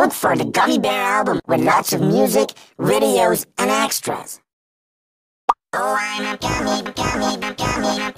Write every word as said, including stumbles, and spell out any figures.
Look for the Gummy Bear album with lots of music, videos, and extras. Oh, I'm a gummy, gummy, gummy, gummy.